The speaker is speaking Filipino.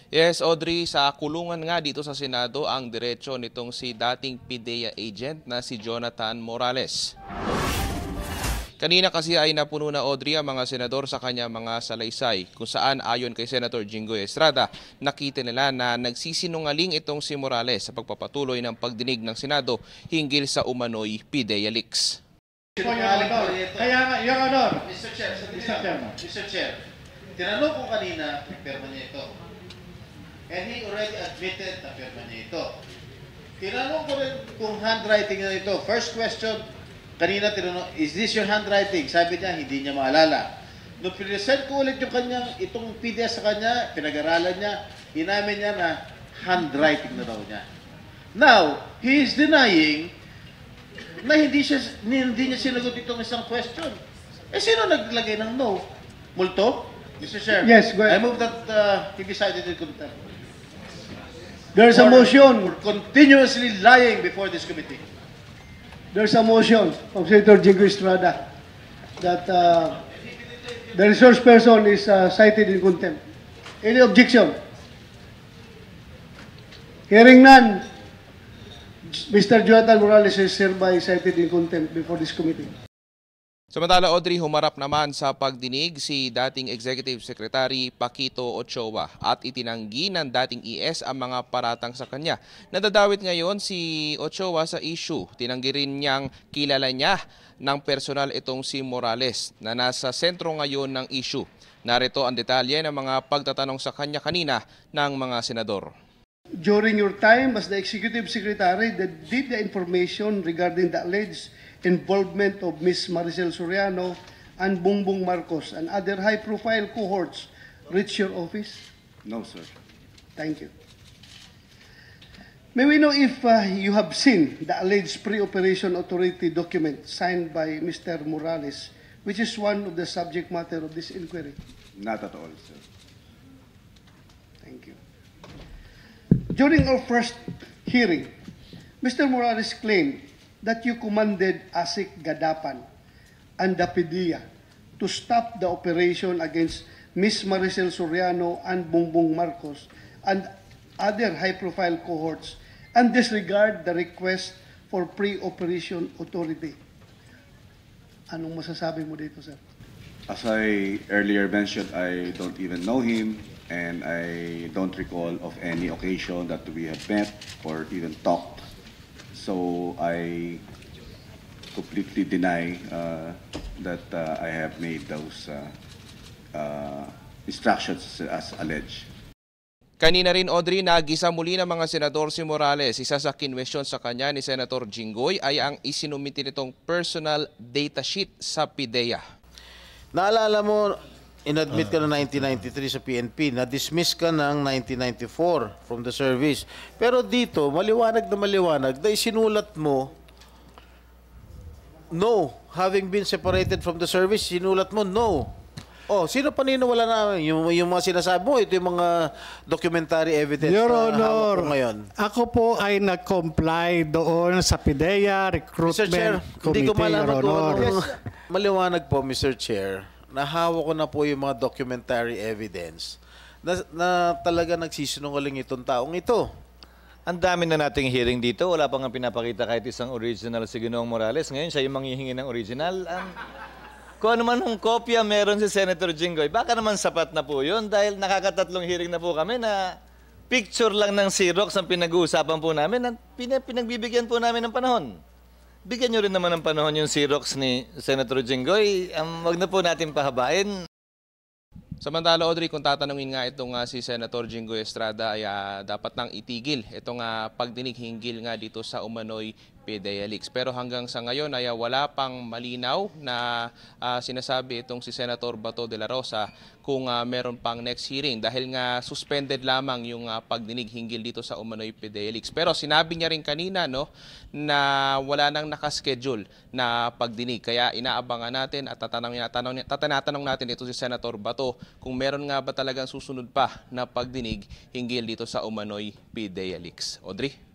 Yes, Audrey, sa kulungan nga dito sa Senado ang diretsyo nitong si dating PIDEA agent na si Jonathan Morales. Kanina kasi ay napuno na, Audrey, ang mga senador sa kanya mga salaysay kung saan ayon kay Senator Jinggoy Estrada, nakita nila na nagsisinungaling itong si Morales sa pagpapatuloy ng pagdinig ng Senado hinggil sa umano'y PIDEA leaks. Kaya nga, Your Honor. Mr. Chair, tinanong ko kanina, pirma niya ito. And he already admitted na pirma niya ito. Tinanong ko rin kung handwriting na ito. First question, kanina tinanong, is this your handwriting? Sabi niya, hindi niya maalala. Nung present ko ulit yung kanyang, itong PDF sa kanya, pinag-aralan niya, inamin niya na handwriting na daw niya. Now, he is denying na hindi niya sinagot itong isang question. Eh, sino naglagay ng no? Multo? Mr. Chair, Yes, go ahead. I move that he be cited in contempt. There's a motion. For continuously lying before this committee. There's a motion of Senator Jinggoy Estrada that the resource person is cited in contempt. Any objection? Hearing none, Mr. Jonathan Morales is hereby cited in contempt before this committee. Samantala, Audrey, humarap naman sa pagdinig si dating Executive Secretary Paquito Ochoa at itinanggi ng dating ES ang mga paratang sa kanya. Nadadawit ngayon si Ochoa sa issue. Tinanggi rin niyang kilala niya ng personal itong si Morales na nasa sentro ngayon ng issue. Narito ang detalye ng mga pagtatanong sa kanya kanina ng mga senador. During your time as the Executive Secretary, did the information regarding the alleged involvement of Ms. Maricel Soriano and Bongbong Marcos and other high-profile cohorts reach your office? No, sir. Thank you. May we know if you have seen the alleged pre-operation authority document signed by Mr. Morales, which is one of the subject matter of this inquiry? Not at all, sir. Thank you. During our first hearing, Mr. Morales claimed that you commanded ASIC Gadapan and the PIDEA to stop the operation against Ms. Maricel Soriano and Bongbong Marcos and other high-profile cohorts and disregard the request for pre-operation authority. Anong masasabi mo dito, sir? As I earlier mentioned, I don't even know him, and I don't recall of any occasion that we have met or even talked. So I completely deny that I have made those instructions as alleged. Kanina rin, Audrey, nagisa muli ng mga senador si Morales. Isa sa kinwestiyon sa kanya ni Senator Jinggoy ay ang isinumiti nitong personal data sheet sa PIDEA. Naalala mo, inadmit ka na 1993 sa PNP, na-dismiss ka ng 1994 from the service. Pero dito, maliwanag na isinulat mo, no. Having been separated from the service, sinulat mo, no. Oh, sino paniniwala namin? Yung mga sinasabi mo, ito yung mga documentary evidence Your na Honor, hawak ko ngayon. Ako po ay nag-comply doon sa PIDEA Recruitment Mr. Chair, hindi ko Committee, malaman Your kung Honor. anong maliwanag po, Mr. Chair. Nahawak ko na po yung mga documentary evidence na talaga nagsisinungaling itong taong ito. Ang dami na nating hearing dito. Wala pa nga pinapakita kahit isang original si Ginoong Morales. Ngayon, siya yung manghihingi ng original. Kung ano man ng kopya meron si Senator Jinggoy, baka naman sapat na po yun dahil nakakatatlong hearing na po kami na picture lang ng Xerox ang pinag-uusapan po namin at pinagbibigyan po namin ng panahon. Bigyan nyo rin naman ng panahon yung Xerox ni Senator Jinggoy. Wag na po natin pahabain. Samantala, Audrey, kung tatanungin nga itong si Senator Jinggoy Estrada ay dapat nang itigil itong pagdinig hinggil nga dito sa umano'y PIDEA leaks. Pero hanggang sa ngayon ay wala pang malinaw na sinasabi itong si Senator Bato de la Rosa kung meron pang next hearing dahil nga suspended lamang yung pagdinig hinggil dito sa umano'y PIDEA leaks. Pero sinabi niya rin kanina na wala nang nakaschedule na pagdinig. Kaya inaabangan natin at tatanong natin ito si Senator Bato kung meron nga ba talagang susunod pa na pagdinig hinggil dito sa umano'y PIDEA leaks. Audrey?